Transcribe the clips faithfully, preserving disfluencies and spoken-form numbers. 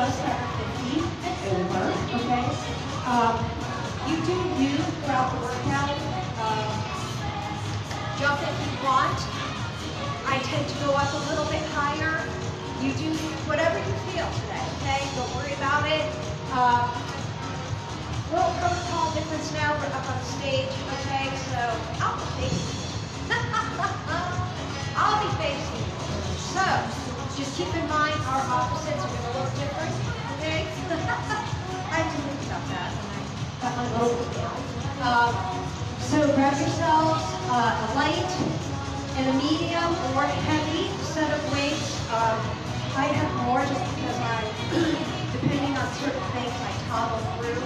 just that are fifty and over, okay? Um, you do you throughout the workout. Um, jump if you want. I tend to go up a little bit higher. You do whatever you feel today, okay? Don't worry about it. Uh, little protocol difference now. We're up on stage, okay? So I'll be facing you. I'll be facing you. So just keep in mind our opposites are going to look different, okay? I have to think about that when I got my little book down. Um, so grab yourselves uh, a light and a medium or heavy set of weights. Um, I have more just because I, depending on certain things, I toggle through.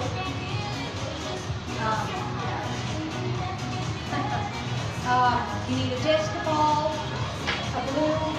Um, yeah. uh, you need a disc ball, a balloon,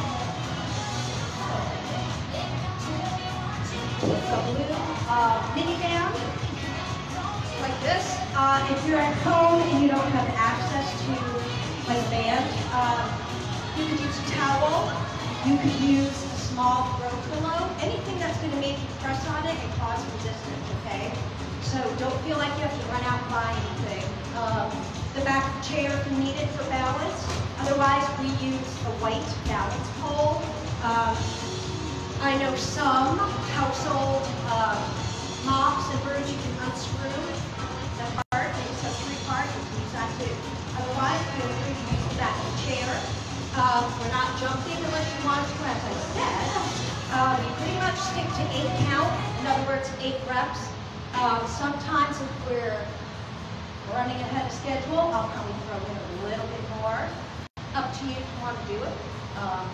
a balloon uh, mini band, like this. Uh, if you're at home and you don't have access to like a band, uh, you could use a towel, you could use a small throw pillow, anything that's going to make you press on it and cause resistance, okay? So don't feel like you have to run out and buy anything. Um, the back of the chair if needed for balance. Otherwise, we use a white balance pole. Um, I know some household uh, mops and brooms you can unscrew the part. It's a three part. You can use that too. Otherwise, feel free to use the back of the chair. Um, we're not jumping unless you want to, as I said. Um, you pretty much stick to eight count. In other words, eight reps. Um, sometimes if we're running ahead of schedule, I'll probably throw in a little bit more. Up to you if you want to do it. Um,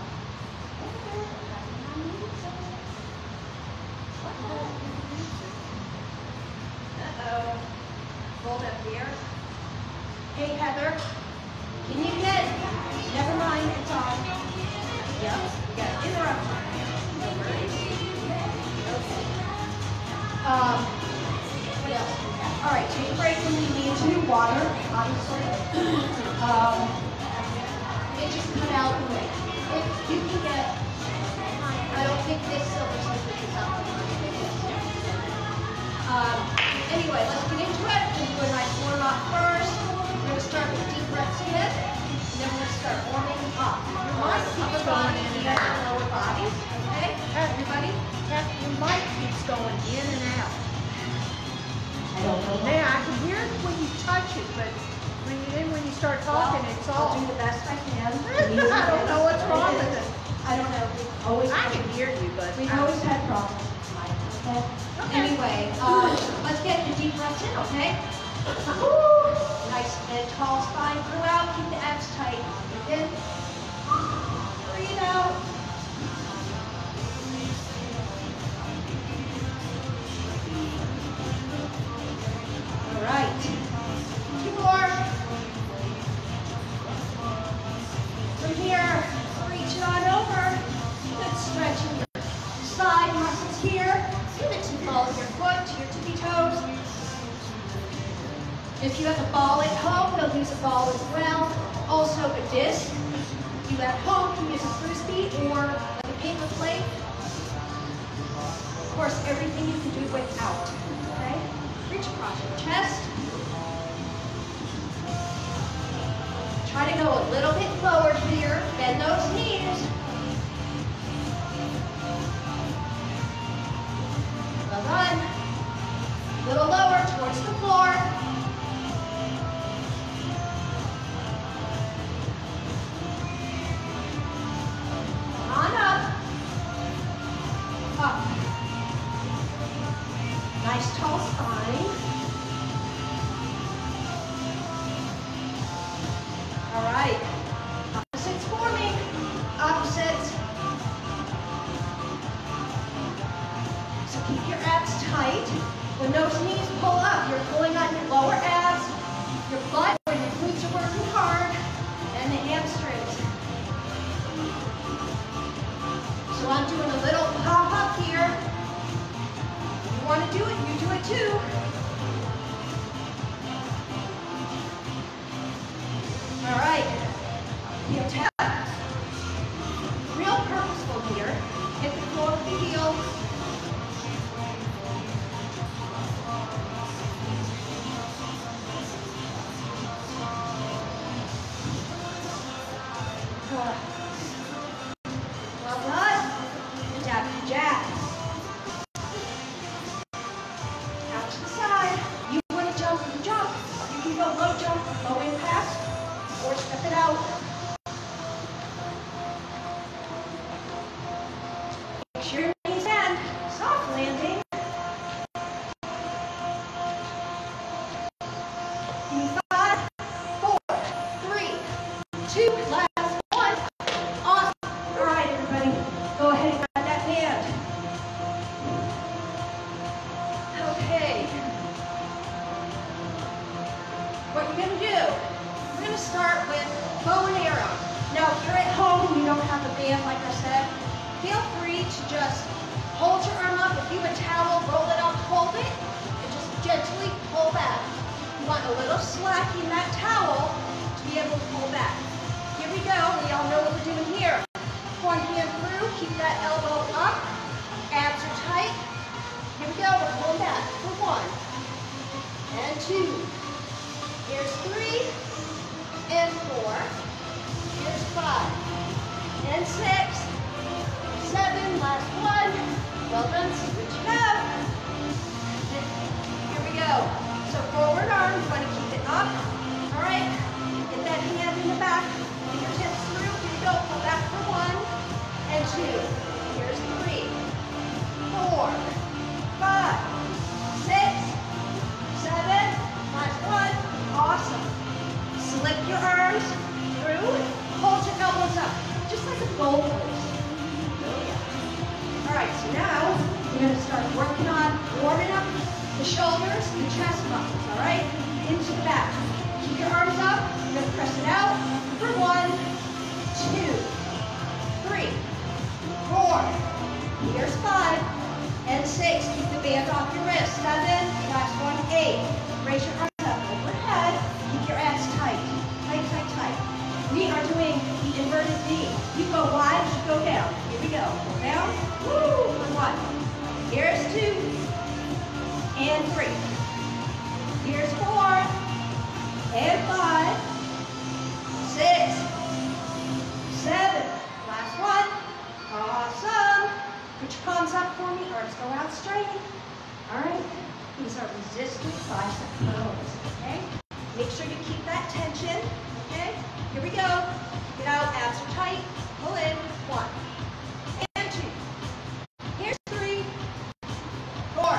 Uh-oh. Hold up here. Hey, Heather. Can you get? Never mind, it's on. Yep, we got an interruption. No worries. Okay. Um, what else do we have? All right, take a break when you need to. Water, obviously. um, it just cut out the way. If you can get, I don't think this silver slipper is up. Um, anyway, let's get into it. We're going to do a nice warm up first. We're going to start with deep breaths in, and then we're going to start warming up. Your mic keeps going in and out. Lower bodies, okay? Everybody? Your mic keeps going in and out. I don't know. Yeah, I can hear it when you touch it, but when you, then when you start talking, well, it's I'll all. do the best I can. I don't know what's wrong with it. I don't know. We've always I can hear you, but we've I, always had problems with the mic. Okay? Okay. Anyway, uh, let's get the deep breaths in, okay? Woo! Nice and tall spine throughout. Keep the abs tight. Breathe in. Breathe out. All right. Two more. From here, reach it on over. Good stretching your side muscles here. Mix and follow your foot to your tippy toes. If you have a ball at home, you'll use a ball as well. Also a disc. If you at home, you can use a frisbee or like a paper plate. Of course, everything you can do without. Okay? Reach across your chest. Try to go a little bit lower here. Bend those knees. Well done. A little lower towards the floor. On up. Up. Nice tall spine. All right. Opposites forming. Opposites. So keep your abs tight. When those knees pull up, you're pulling on your lower abs, your butt, where your glutes are working hard, and the hamstrings. So I'm doing a little pop up here. If you want to do it, you do it too. All right. Heel tap. Real purposeful here. Hit the floor with the heel. slack in that towel to be able to pull back. Here we go. We all know what we're doing here. One hand through, keep that elbow up. Abs are tight. Here we go. We're pulling back for one and two. Here's three and four. Here's five and six, seven. Last one. Well done. Switch it up. Here we go. So forward arm, you want to keep it up. All right. Get that hand in the back. Fingertips through. Here we go. Pull back for one and two. Here's three, four, five, six, seven. Last one. Awesome. Slip your arms through. Hold your elbows up, just like a goal post. Oh yeah. All right. So now we're going to start working on warming up the shoulders, the chest muscles, all right? Into the back. Keep your arms up. You're going to press it out for one, two, three, four. Here's five and six. Keep the band off your wrist. Seven. Last one, eight. Raise your arms up overhead. Keep your abs tight. Tight, tight, tight. We are doing the inverted V. You go wide, you go down. Here we go. Go down. Woo! For one. Here's two. And three. Here's four, and five, six, seven. Last one. Awesome. Put your palms up for me. Arms go out straight. All right. These are resistant bicep curls. Okay. Make sure you keep that tension. Okay. Here we go. Get out. Abs are tight. Pull in. One and two. Here's three, four.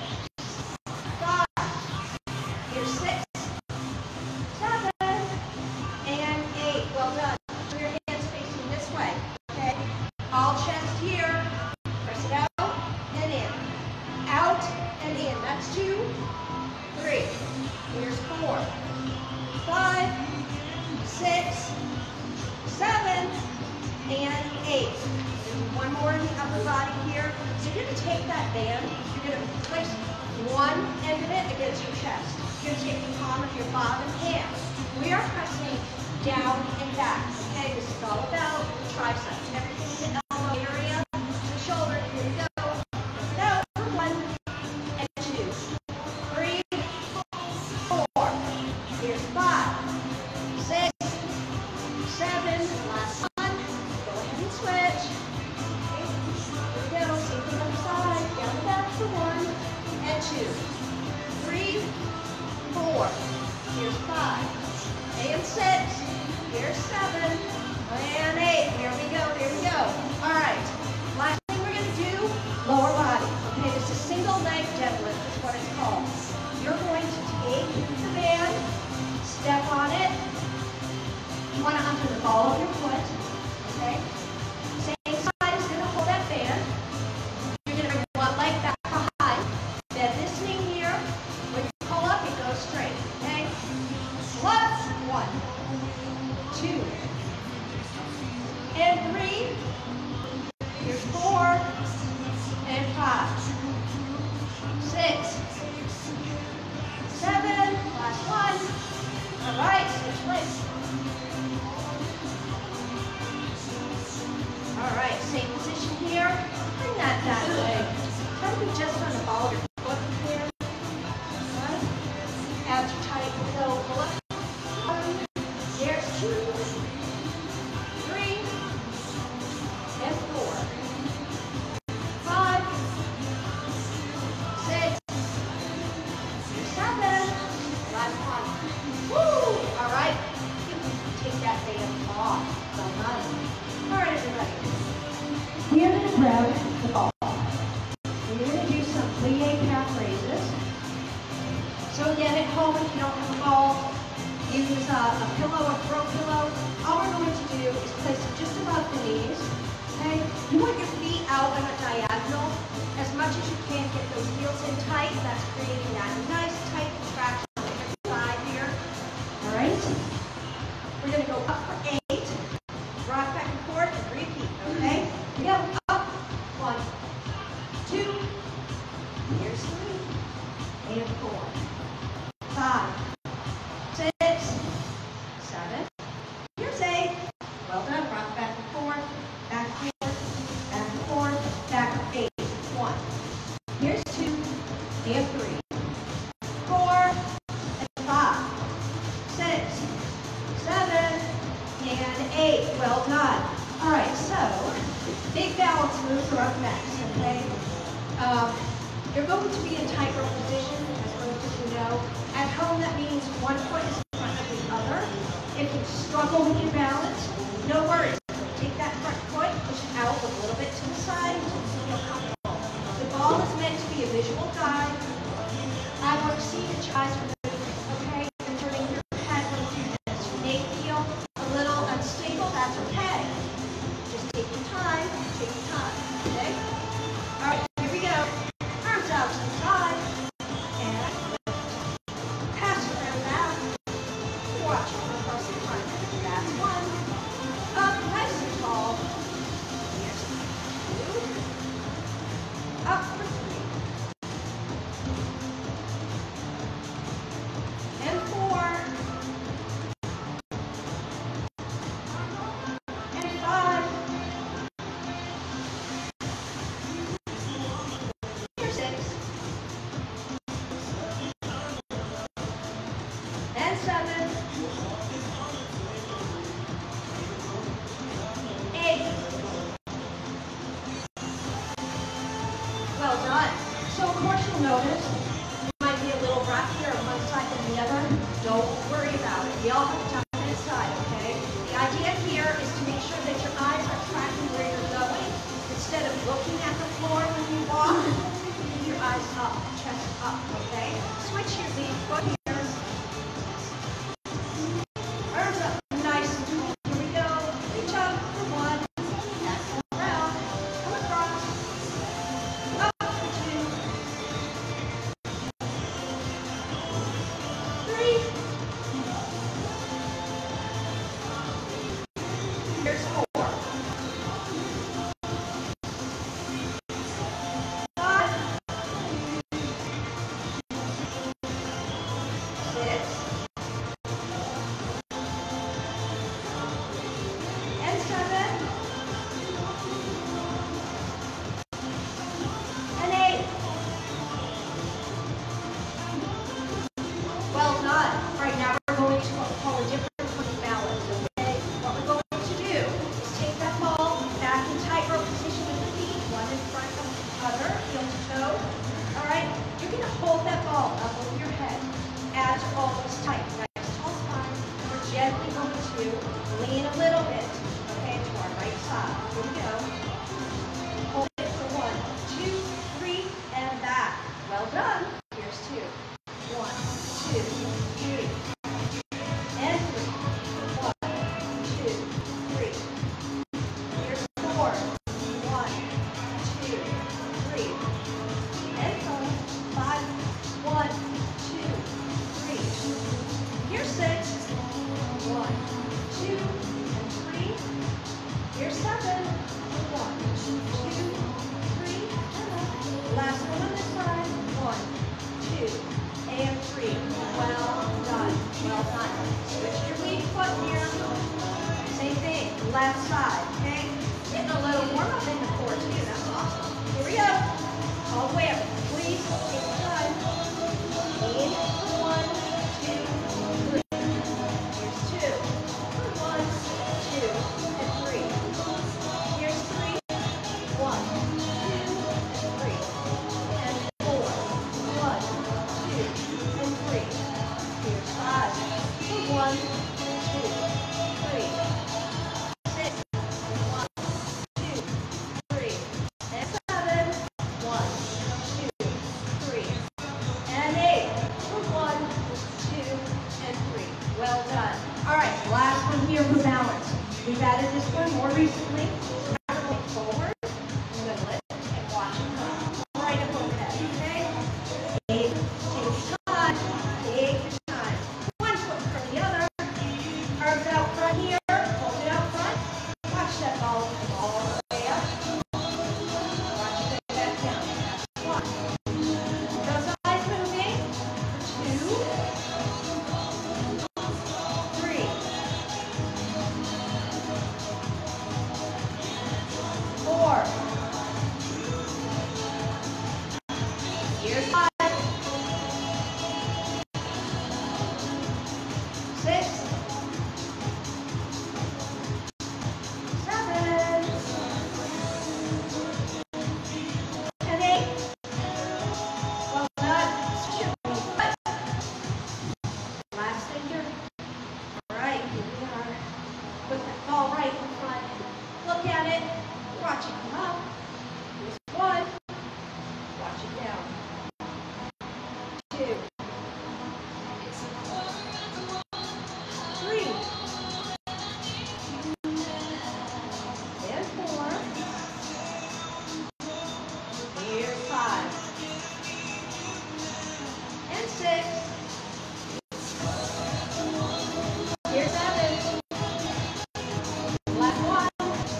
Six, seven, and eight. Well done. Put your hands facing this way. Okay. All chest here. Press it out and in. Out and in. That's two, three. Here's four, five, six, seven, and eight. One more in the upper body here. So you're going to take that band. You're going to place one end of it against your chest. You're going to take the palm of your bottom hand. We are pressing down and back. Okay, this is all about the triceps. Everything in the elbow area, the shoulder. Here we go. Press it out for one and two, three, four. Here's five, six, seven. Last one. Go ahead and switch. Okay. Here we go. Same thing on the side. Down and back for one and two, three, four, here's five, and six, here's seven, and eight. Here we go, here we go. All right, last thing we're going to do, lower body. Okay, this is single leg deadlift is what it's called. You're going to take the band, step on it. You want to under the ball of your foot, okay? Same side is going to hold that band. You're going to bring one leg back behind. Bend this knee here. When you pull up, it goes straight. Okay? Plus one, two, and three. Here's four, and five, six, seven. Last one. All right, switch legs. All right, same position here. Bring that that way. Try to be just on the ball of your foot here. Right? Abs are tight. So pull up. One. There's two, three, and four, five, six, seven. Last one. Woo! All right. Take that band off. Well done. All right, everybody. We're going to grab the ball. We're going to do some plie calf raises. So again, at home, if you don't have a ball, use a, a pillow, a throw pillow. All we're going to do is place it just above the knees. Okay? You want your feet out on a diagonal as much as you can. Get those heels in tight. That's creating that nice tight contraction on the hip side here. All right? We're going to go up for eight. Rock back and forth and repeat. Okay? We go up. One, two. Here's three. And four. Five. and three, four, and five, six, seven, and eight. Well done. All right, so big balance moves are up next, okay? Um, you're going to be in tightrope position, as most of you know. At home, that means one foot is in front of the other. If you struggle with your balance, no worries. Take that front foot, push it out a little bit to the side until you feel comfortable. The ball is meant to be a visual guide. I want to see the eyes move, okay? You're turning your head when you do this. You may feel a little unstable, that's okay. Just take your time, take your time, okay? All right, here we go. Arms out to the side, and pass it around back. Watch it across the front. That's one. Up nice and tall. Here's two. Up for three. And four. And five. Here's six. And seven. Eight. Well done. So of course you'll notice you might be a little rockier on one side than the other. Don't worry about it. We all have to jump inside, okay? The idea here is to make sure that your eyes are tracking where you're going. Instead of looking at the floor when you walk, keep your eyes up, chest up, okay? Switch your lead foot here. Arms up nice and tall. Here we go. Reach up for one. That's around. Come across. Up for two. Three. Here's four. Five. Six. And seven. And eight. Well done. All right, now we're going to what we call a different foot balance, okay? What we're going to do is take that ball back in tightrope position with the feet, one in front of the other, heel to toe. All right, you're going to hold that ball up over your head as your ball is tight. Nice tall spine. We're gently going to lean a little bit, okay, to our right side. Here we go. Hold it for one, two, three, and back. Well done. Here's two. One, two, three, and three. One, two, three. Here's four. One, two, three. And five. Five. One, two, three. Here's six. One, two, and three. Here's seven. One, two, three, and up. Last one on this side. One, two, and three. Well done. Well done. Switch your lead foot here. Same thing. Left side. Okay? Getting a little warm up in the core too. That's awesome. Here we go. All the way up. Please take your time. In for one, two, three. Here's two. For one, two, and three. Here's three. One, two, and three. And four. One, two, and three. Here's five. For one, two, three. Six. One, two, three. And seven. One, two, three. And eight. For one, two, and three. Well done. All right, last one here for balance. We've added this one more recently. Now we're going forward. I'm going to lift and watch it come right up overhead. Okay? Take, take your time. Take your time. One foot from the other. Arms out front here. Hold it out front. Watch that ball come all the way up. Watch it go back down. That's one. Those eyes moving. Two. Three. Four. Here's five. two, three, and four. Here's five, and six. Here's seven. Last one.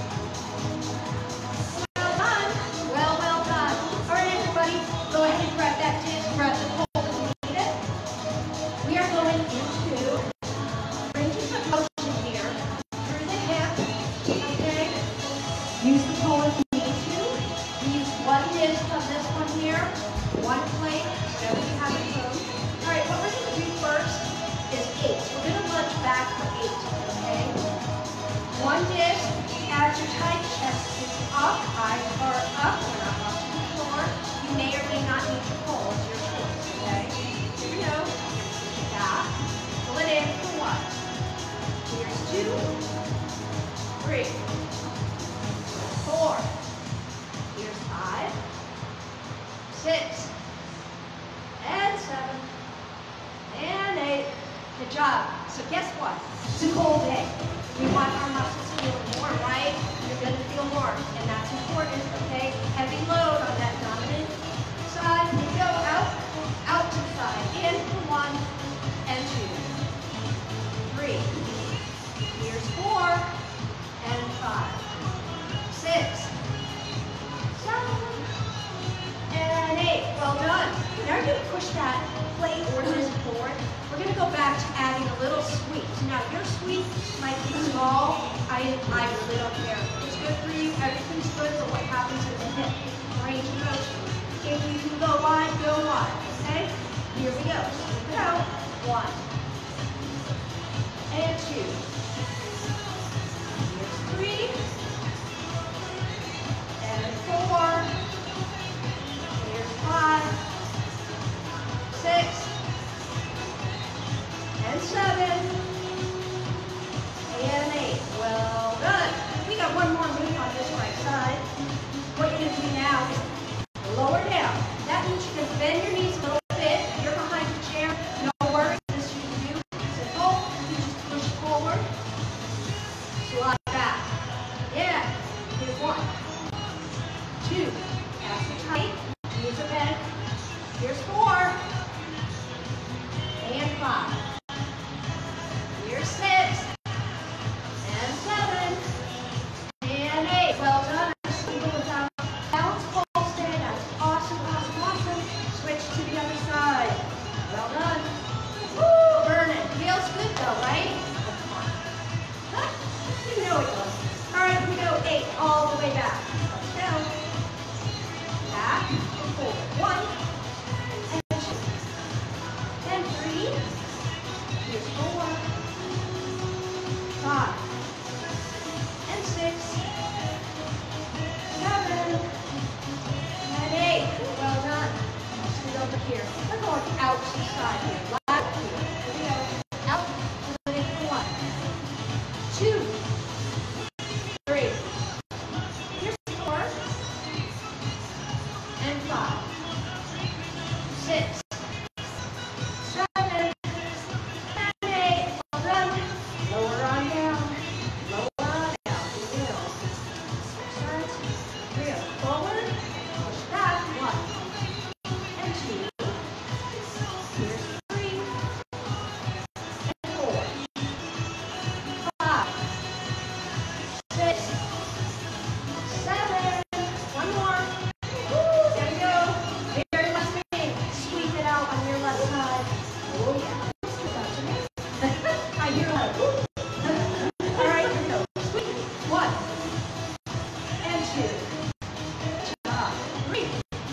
Well done. Well, well done. All right, everybody, go ahead and grab that disc, grab the pole if you need it. We are going into ranges of motion here through the hip. Okay. Use the pole if you need to. We use one disc on this one here, one plate, whatever you have at home. All right, what we're going to do first is eight. We're going to lunge back for eight. Okay. One disc. As your tight chest is up, eyes are up, we're not watching the floor. You may or may not need to pull, it's your choice, okay? Here we go. Back, pull it in for one. Here's two, three, four, here's five, six, and seven, and eight. Good job. So guess what? It's a cold day. We want our muscles feeling warm, right? You're going to feel warm, and that's important, okay? Heavy load on that dominant side. You go out, out to the side. In for one, and two, three. Here's four, and five, six, seven, and eight. Well done. Now you're going to push that plate or this forward. We're going to go back to adding a little sweep. Now your sweep might be small. I, I really don't care. It's good for you. Everything's good for what happens in the hip. Range of motion. If you can go wide, go wide. Okay? Here we go. Sweep it out. One. And two. Here's three. And four. Here's five. Six. And seven, and eight. Well done. We got one more move on this right side. What you're going to do now is lower down. That means you can bend your knees a little bit. If you're behind the chair, no worries. This you can do. Simple. You just push forward. Slide back. Yeah. Here's one. Two. Ass are tight. Knees are bent. Here's four. And five. Here's six, and seven, and eight. Well done. Even without balance, full stay. That's awesome, awesome, awesome. Switch to the other side. Well done. Woo, burning. Feels good though, right? Oh, come on. Huh? You know it does. All right, here we go. Eight, all the way back. Let's go. Back and forward. One, and two, and three. Here's four. Five, and six, seven, and eight. Well done. Let's get over here. We're going out to the side here. Out here. Here we go. Out. Pull it in for one. Two. Three. Here's four. And five. Six. Seven. And eight. Well done. Lower on down. Lower on down. Here we go. Exercise. Here. Forward. Push back. One. And two. Here's three. And four. Five. Six. Seven. One more. Woo, there we go. Very last thing. Squeeze it out on your left side. Oh yeah. I hear that. All right, here we go. Squeeze. One. And two. Uh, three.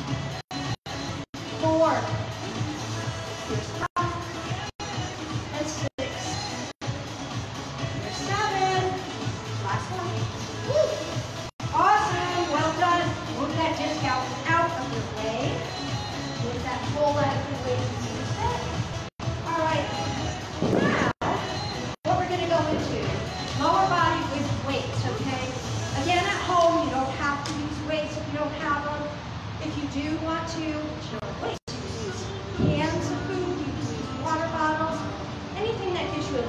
Four. Here's five. And six. Here's seven. Last one. Woo. Awesome. Well done. Move that disc out, out of your way. Move that pole out of your way to the set. All right. Now, what we're going to go into, lower body with weights, okay? Again, at home, you don't have to use weights if you don't have them. If you do want to, you know, weights, you can use hands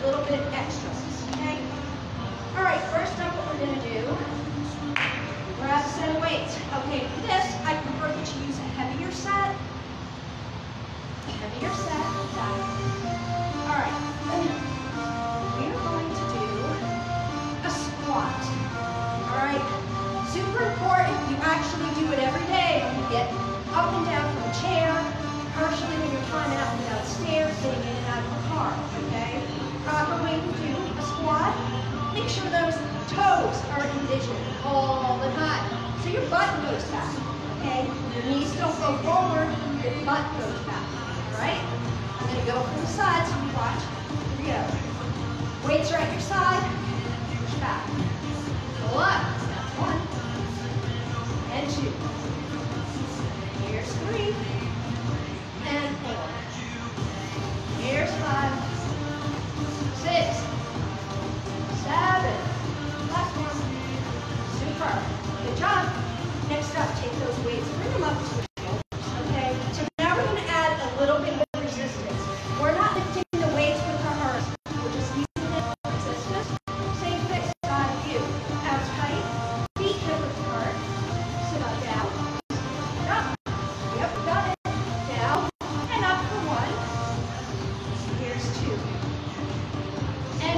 little bit extra, okay? All right, first up what we're gonna do, grab a set of weights. Okay, for this, I prefer that you use a heavier set. A heavier set, got it. All right, we are going to do a squat. All right, super important, you actually do it every day when you get up and down from a chair, partially when you're climbing up and down stairs, getting in and out of the car, okay? Proper way to do a squat. Make sure those toes are in vision all the time. So your butt goes back, okay? Your knees don't go forward, your butt goes back, all right? I'm gonna go from the side, so you watch. Here we go. Weights are at your side, push back. Pull up, that's one, and two. Here's three, and four. Here's five, six, seven. Last one. Super. Good job. Next up, take those weights, bring them up to your shoulders, okay? So now we're going to add a little bit of resistance. We're not lifting the weights with our arms. We're just using it for resistance. Same thing, side view. Abs tight, feet hip width apart. Sit on down. Up. Yep, got it. Down and up for one. Here's two. And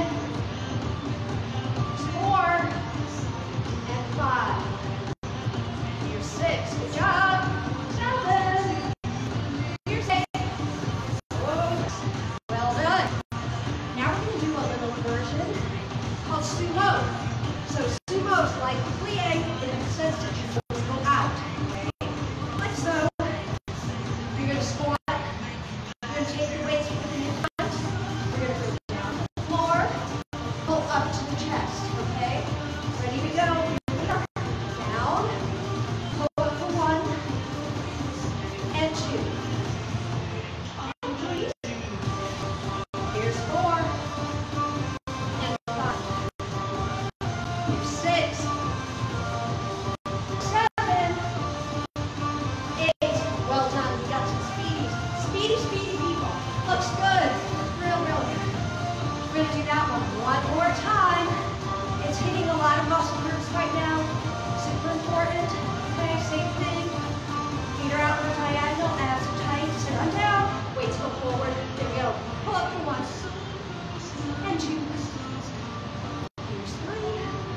four. And five. Here's six. Good job. Seven. Here's eight. Whoa. Well done. Now we're going to do a little version called sumo. So sumo is like plie in the sense that your toes go out. Okay? Like so. You're going to squat. You're going to take your weights within your front. You're going to go down to the floor. Pull up to the chest. Okay? Ready to go. Down. Pull up for one. And two. And three. Here's four. And five. Here's six. Seven. Eight. Well done. We got some speedies. Speedy, speedy people. Looks good. Real, real good. We're going to do that one one more time. It's hitting a lot of muscle groups right now. Super important. Okay, same thing. Feet are out in a diagonal. Abs are tight. Sit on down. Weights go forward. There we go. Pull up for one. And two. Here's three.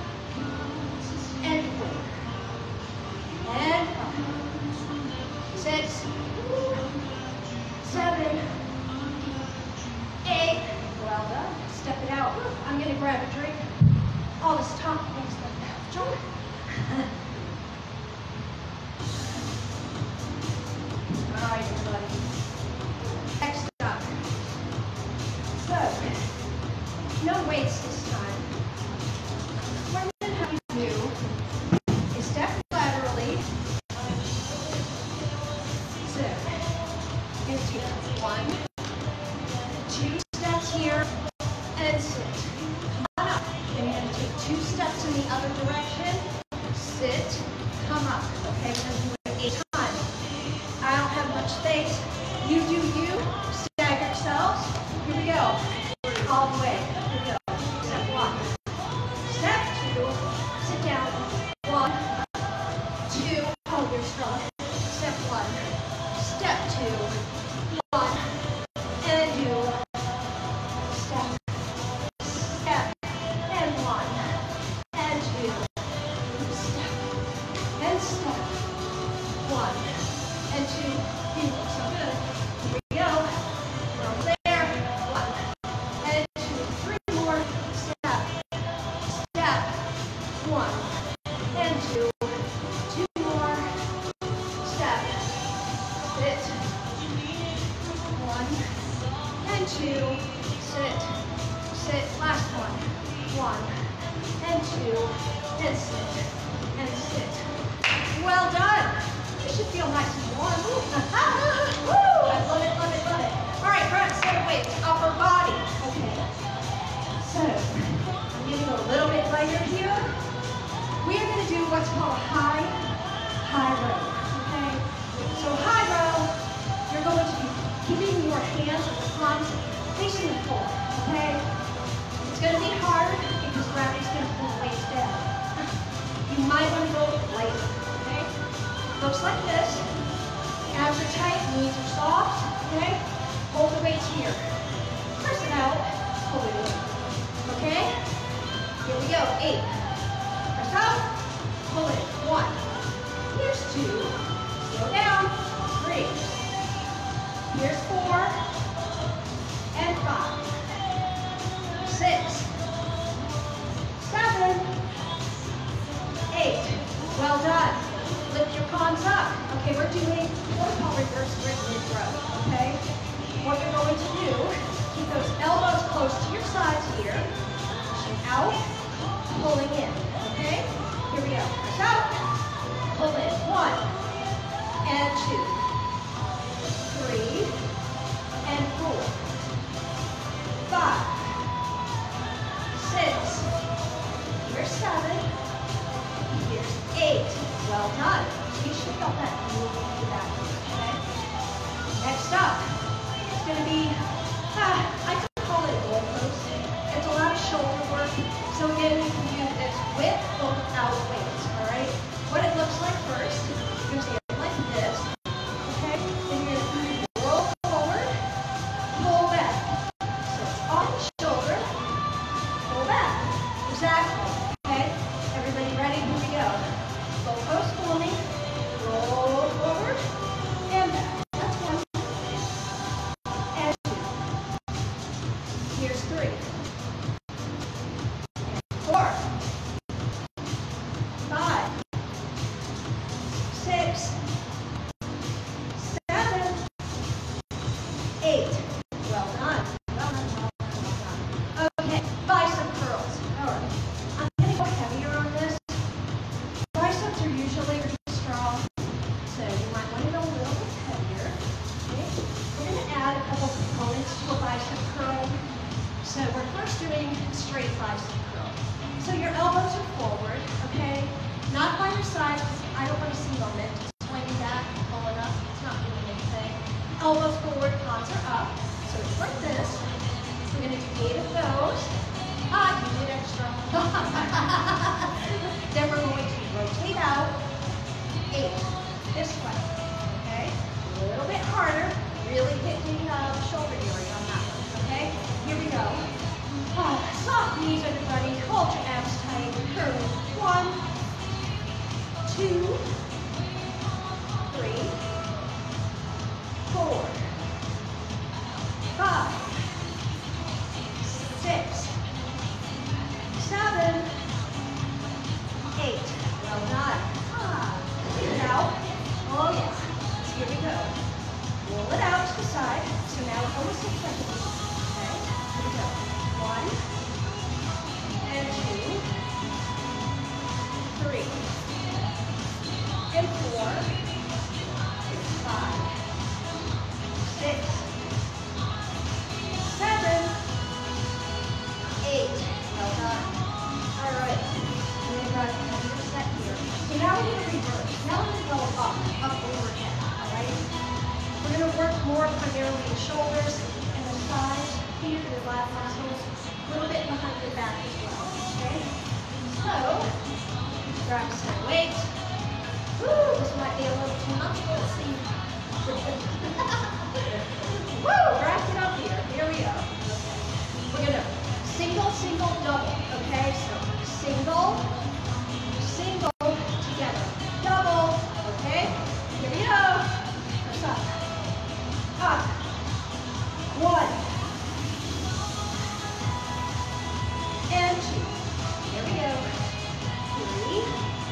And four. And five. Six. Seven. Eight. Well done. Step it out. I'm going to grab a drink. All this talk makes my mouth dry. All right, everybody. Next up. So, no weights this time. What I'm going to have you do is step laterally. So, you're going to take one, two steps here, and sit. Come on up. Then you're going to take two steps in the other direction. Sit, come up. Okay, we're going to do it eight times. I don't have much space. You do you. Stagger yourselves. Here we go. All the way. Here we go. Step one. Step two. Sit down. One, two. Oh, you're strong. Step one. Step two. One. And do. Step. Step. And one. And two. Step. And step. One. And two. You look so good. Here we go. From there. One. And two. Three more. Step. Step. One. And two. Two more. Step. Sit. One. And two. Sit. Sit. Last one. One. And two. And sit. And sit. Well done. You should feel nice and warm. Woo! I love it, love it, love it. All right, front set of weights, upper body. Okay. So, I'm going to go a little bit lighter here. We are going to do what's called a high, high row. Okay. So high row, you're going to be keeping your hands or the palms facing the floor. Okay. Abs are tight, knees are soft, okay? Hold the weights here. Press it out, pull it in, okay? Here we go, eight. Press out, pull it, one. Here's two, slow down, three. Here's four, and five, six, seven, eight. Well done. Lift your palms up. Okay, we're doing what we call reverse grip mid-row, okay? What you're going to do, keep those elbows close to your sides here, pushing out, pulling in, okay? Here we go. Press out, pull in. One, and two, three, and four, five, six, here's seven, here's eight. Well done. So you should have felt that move into that, okay? Next up, it's going to be, uh, I could call it a goal post. It's a lot of shoulder work. So again, you can do this with or without weights, all right? What it looks like first, you're going to see it like this, okay? Then you're going to roll forward, pull back. So it's on the shoulder, pull back. Exactly, okay? Everybody ready? Here we go. Goal post forming, roll forward, and back. That's one. And two. Here's three. And four. Five. Six. Seven. Eight. Well done. Well done, well done, well done. Okay, bicep curls. All right. I'm going to go heavier on this. Biceps are usually really strong, so you might want to go a little bit heavier. Okay? We're going to add a couple components to a bicep curl. So we're first doing straight bicep curl. So your elbows are forward, okay? Not by your sides, because I don't want to see moment. Just swinging back, pulling up. It's not doing anything. Elbows forward, palms are up. So it's like this. We're going to do eight of those. Ah, you did extra. Then we're going to rotate out, eight, this way, okay? A little bit harder, really hit the uh, shoulder area on that one, okay? Here we go. Oh, soft knees, everybody, hold your abs tight, curl. One, two, three, four, five, six, seven, eight. Well done. Ah. Now, oh yes. Here we go. Roll it out to the side. So now it almost looks like a V. Okay. Here we go. One, and two, three, and four, five, six, seven, eight. Well done. All right. We've got another set here. So now we're going to reverse. Now we're going to go up, up overhead, all right? We're going to work more primarily the shoulders and the thighs, here, your lat muscles, a little bit behind your back as well, okay? So, grab some weight. Woo, this might be a little too much, but let's see. Woo, wrap it up here. Here we go. We're going to single, single, double, okay? So, single, single, together. Double, okay? Here we go. Press up. Up. One. And two. Here we go. Three.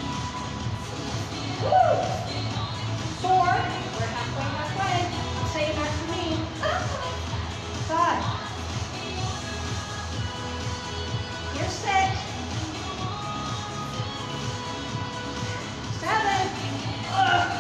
Woo! Four. We're halfway, halfway. Say it after me. Five. Here's six. Seven. Ugh.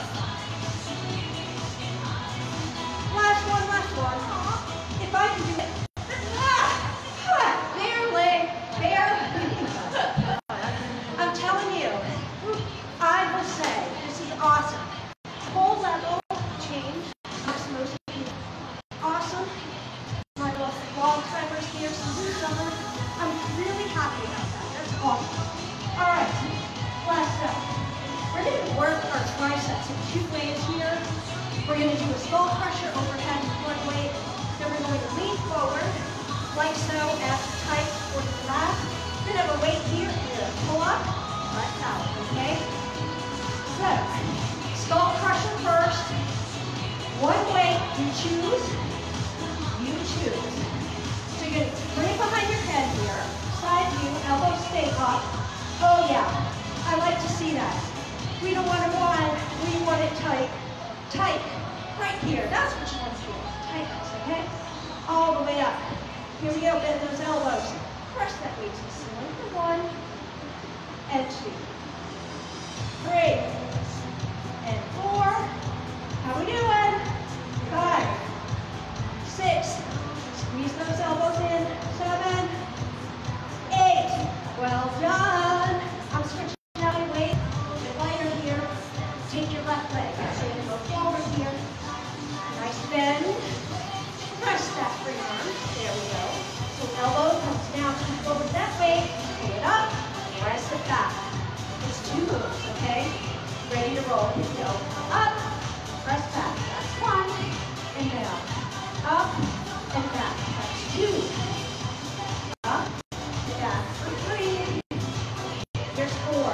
Last one, last one. If I can do it. Ah, barely, barely. I'm telling you, I will say, this is awesome. Whole level change. That's most awesome. My little long timers here since the summer. I'm really happy about that. That's awesome. All right, last up. We're going to work our triceps in two ways here. We're going to do a skull crusher overhead with one weight. Then we're going to lean forward, like so, as tight towards the back. Then have a weight here. We're going to pull up, press out, okay? So, skull crusher first. One weight, you choose. You choose. So you're going to bring it behind your head here. Side view, elbows stay up. Oh yeah, I like to see that. We don't want it wide, we want it tight. Tight, right here. That's what you want to feel. Tightness, okay? All the way up. Here we go, bend those elbows. Press that weight to the ceiling for one, and two, three, and four. How we doing? Five, six, squeeze those elbows in, seven, eight. Well done. I'm switching out my weight. A bit lighter here. Take your left leg. So you're going to go forward here. Nice bend. Press that for your arms. There we go. So elbow comes down, come forward that way. Pull it up. Press it back. It's two moves, okay? Ready to roll. Here we go. Up. Press back. That's one. And down. Up and back. That's two. Up and back for three. Here's four.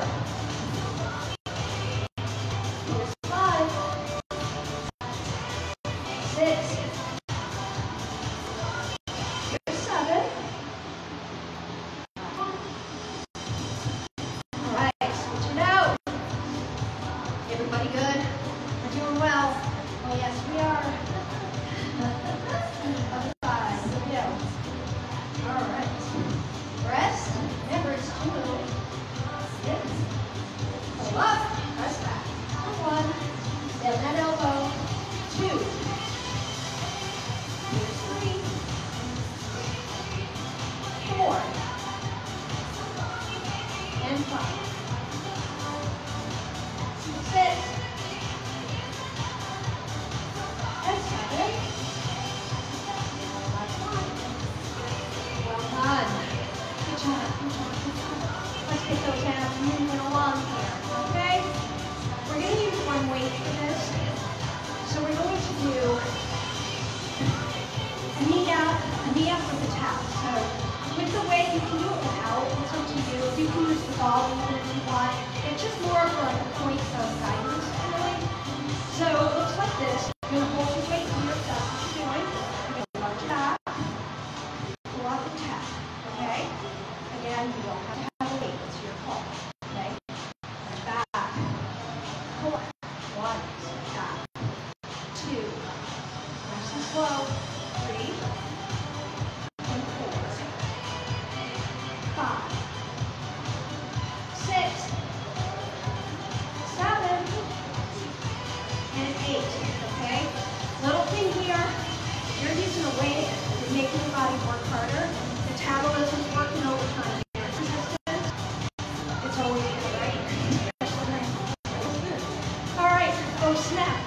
Here's five. Six. Here's seven. All right, switch it out. Everybody good? We're doing well. Oh yes, we are. Other side. Here we go. All right. Rest. Remember, it's two. Hip. Pull up. Press back. One. Bend that elbow. Two. Here's three. Four. And five. Six. And seven. That's one. Well done. Good job, good job, good job. Let's get those hands moving along here, okay? We're going to use one weight for this. So we're going to do a knee out, a knee up with a tap. So with the weight, you can do it without. It's up to you. You can use the ball even if you want. It's just more for like a point of guidance, really. So it looks like this. You're going to hold your weight here. That's what you're doing. You're going to lunge it up. Pull up and tap. Okay? Again, you don't have to have a weight. It's your call. Okay? Back. Pull up. One. Tap. Two. Nice and slow. Three. And four. Five. Six. Seven. And eight. Okay? Little thing here. You're using a weight. You're making your body work harder. Metabolism's working overtime. Resistance. It's always good, right? All right. Oh, snap.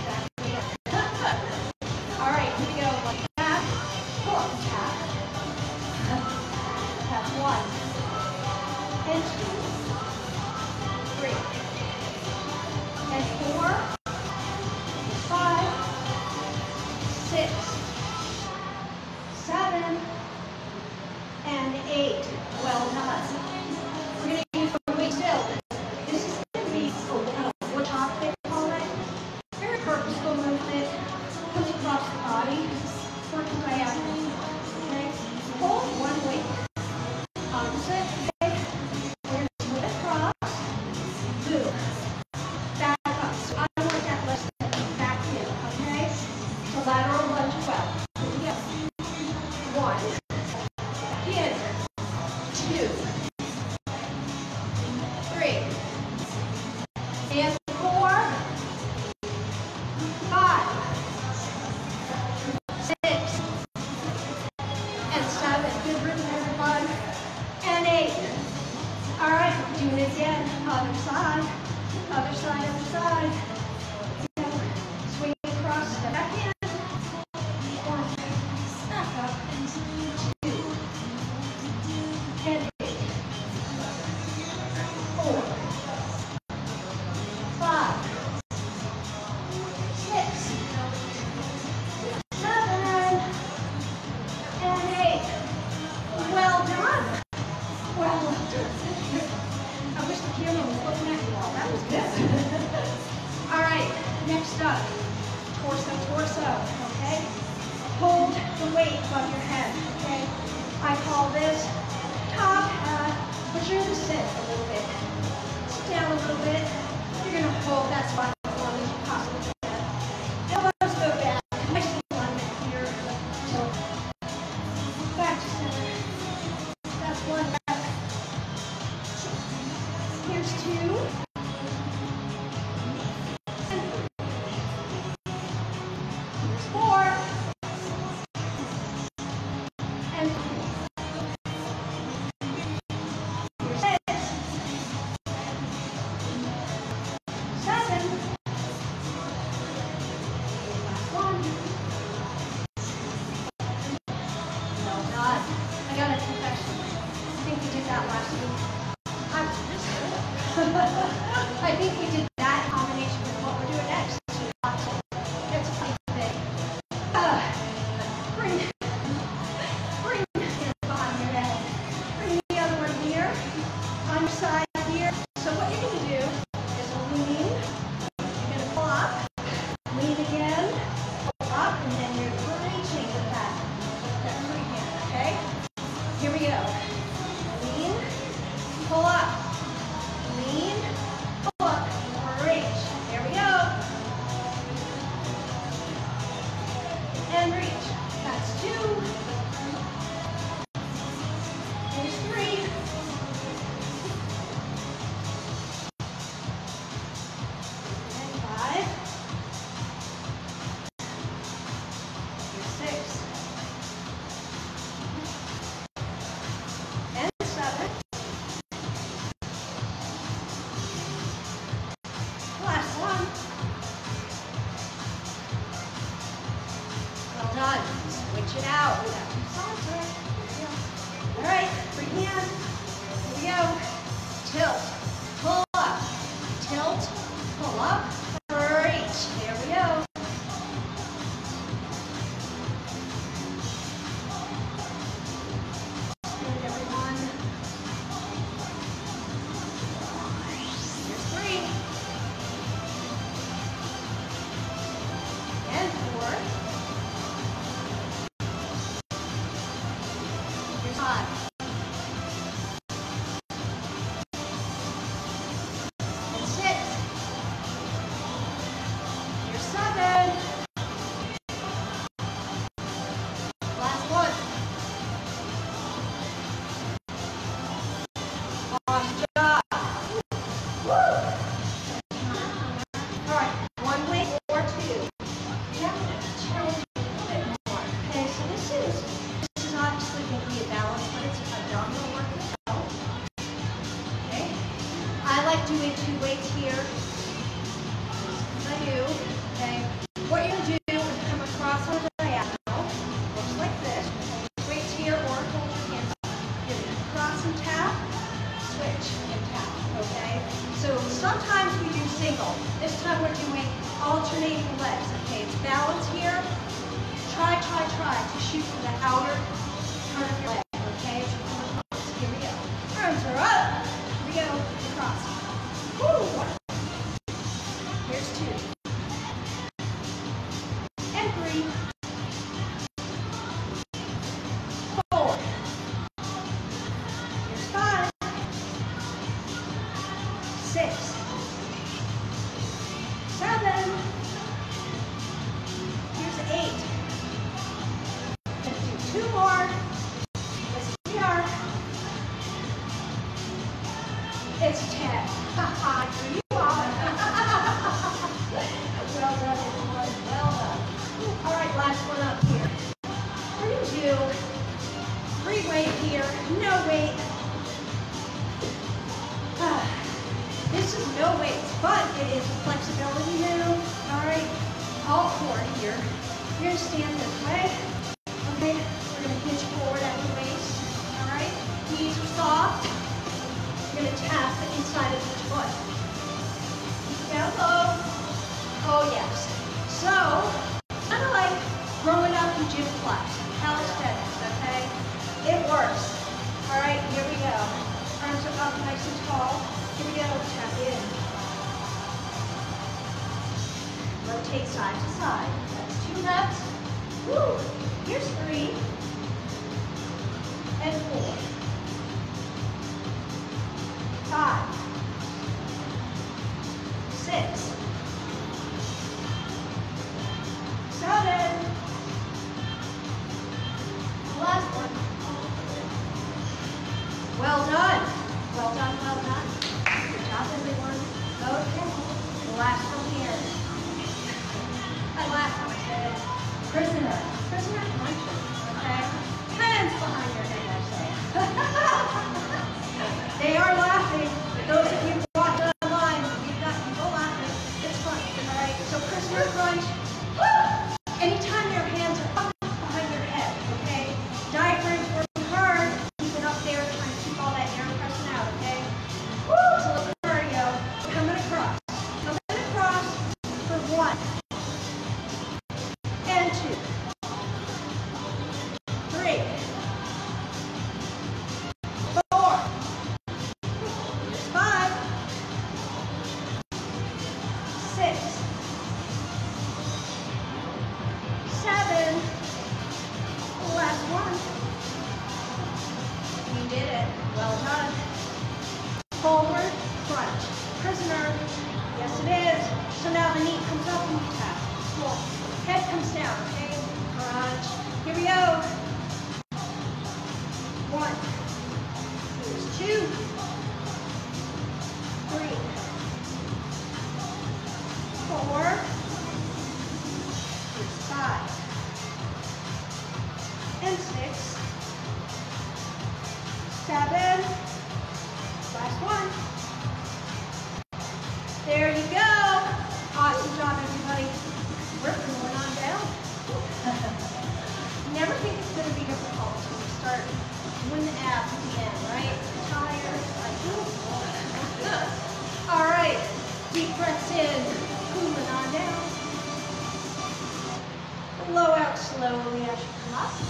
All right. Here we go. Like that. Pull up and tap. That's one. And two. Three. And four. Five. Six. Seven. And eight. Well done. We're going to use one weight still. This is going to be a kind of wood chop, they call it. Very purposeful movement. Comes across the body. Working diagonally. Okay? Hold one weight. Opposite. Okay? We're going to move across. Boom. Back up. So I want that left step back in. Okay? So lateral lunge as well. Here we go. One. In. Two. Three. And four. Five. Six. And seven. Good rhythm, everyone. And eight. All right, doing it again. Other side. Other side, other side. Swing across, step back in. the weight above your head, okay? I call this top hat, but you're gonna sit a little bit. Sit down a little bit. You're gonna hold that spot as long as you possibly can. Elbows go back. Nice alignment here. So back to center. That's one back. Here's two. Here's four. And here's six. Seven. Last one. Well done. I got a confession. I think we did that last week. I'm I think we did that in combination with what we're doing next. It's a funny thing. Uh, bring, bring your hand behind your head. Bring the other one here. On your side here. So what you're going to do is lean. You're going to pull up. Lean again. Pull up. And then you're reaching with that. That free hand. Okay? Here we go. Lean. Pull up. Lean. Pull up. Reach. There we go. And reach. That's two. Here's three. And five. Here's six. And seven. Last one. Well done. Switch it out. We got two sides there. There we go. All right, free hand. Here we go. Tilt. Pull up. Tilt. Pull up. Reach. There we go. Good, everyone. Here's three. And four. Here's five. And six. Here's seven. Last one. Awesome job. Woo. All right, one weight or two. Yeah, challenge a little bit more. Okay, so this is this is obviously going to be a balance, but it's abdominal work as well. Okay, I like doing two weights here. I do. Okay, what you're going to do is come across on the diagonal, looks like this. Weights here or hold your hands up. You're going to cross and tap, switch and tap. Okay, so sometimes we do single. This time we're doing alternating legs. Okay, it's balance here. Try, try, try to shoot for the outer part of your leg. Okay, so come across. Here we go. Arms are up. Here we go. Cross. Woo! Here's two. And three. Four. Here's five. Six. Seven. Here's eight. Gonna do two more. Yes, we are. It's ten. Haha, here you are. Well done, everyone. Well done. All right, last one up here. We're gonna do free weight here, no weight. Ah, this is no weights, but it is a flexibility move. All right, all four here. You're gonna stand this way. Okay, we're gonna hinge forward at the waist. All right, knees are soft. You're gonna tap the inside of each foot. Down low. Oh yes. So, kind of like growing up in gym class, calisthenics. Okay, it works. All right, here we go. Arms are up nice and tall. Here we go. Tap in. Rotate side to side. That's two reps. Woo! Here's three and four. Five. Six. Seven. Last one. Well done. Well done, well done. Good job, everyone. Okay. The last one here. I laughed when I said prisoner. Prisoner punches, okay? Hands behind your head, I say. They are laughing. Those of you watching online, you've got people laughing. It's fun, all right? So prisoner crunch. Anytime your hands are up behind your head, okay? Diaphragm's working hard. Keep it up there, trying to keep all that air pressing out, okay? Woo! It's a little cardio. Coming across. Coming across for one. And two. Three. Four. Five. Six. Seven. Last one. You did it. Well done. Forward crunch. Prisoner. Yes, it is. So now the knee comes up and you tap. Cool. Head comes down, okay? Crunch. Here we go. One. Here's two. Three. Four. Here's five. And six. Seven. Last one. There you go. Awesome job, everybody. We're going on down. Never think it's going to be difficult when you start doing the abs at the end, right? Tired, like, ooh. All right. Deep breaths in. Cooling on down. Blow out slowly as you come up.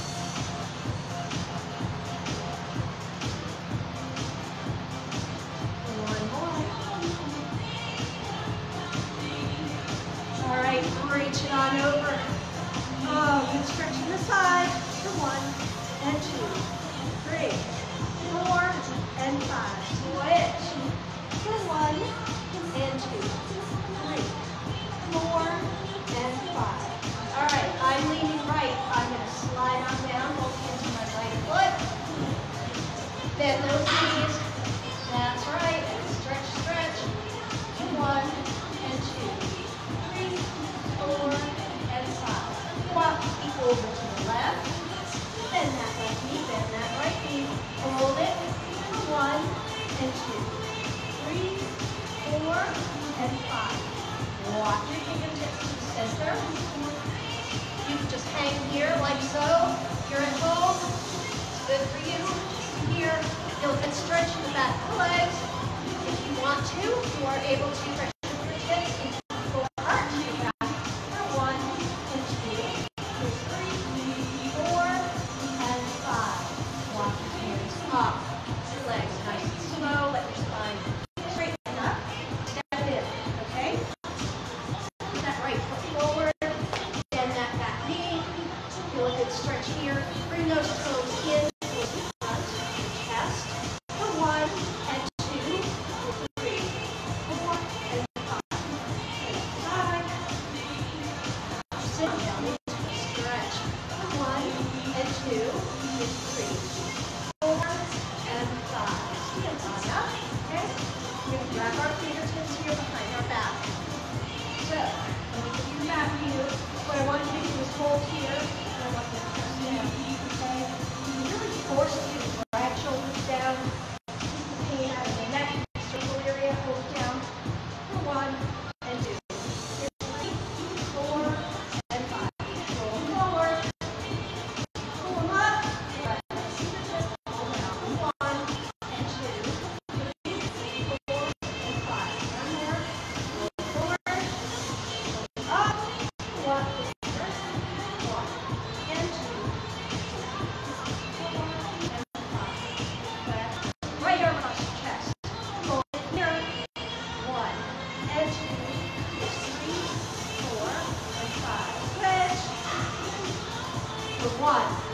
All right, reach it on over. Oh, good stretch to the side for one and two, three, four, and five. Switch for one and two, three, four, and five. All right, I'm leaning right. I'm going to slide on down, both hands on my right foot. Bend those knees. That's right. Stretch, stretch. One and two. Four and five. Walk the feet over to the left. Bend that left knee, bend that right knee. Hold it. One and two. Three, four, and five. Walk your fingertips to the center. You can just hang here like so. If you're at home, it's good for you. Here, you'll get stretch in the back of the legs. If you want to, you are able to stretch your fingertips into the full arch. One and two, three, four, and five. Walk your hands up. Your legs nice and slow. Let your spine straighten up. Step in, okay? Put that right foot forward. Bend that back knee. Feel a good stretch here. Bring those toes in towards the front, chest. For one and two, three, four, and five. And five. Sit down into a stretch. One and two, and three, four, and five. Stand on up, okay? We're going to grab our fingertips here behind our back. So, let me give you the back view. What I want you to do is hold here, and I want you to press down, okay? You really force you to drag shoulders down. Keep the pain out of the neck, circle area, hold it down. For one and two. Three, four, and five. one.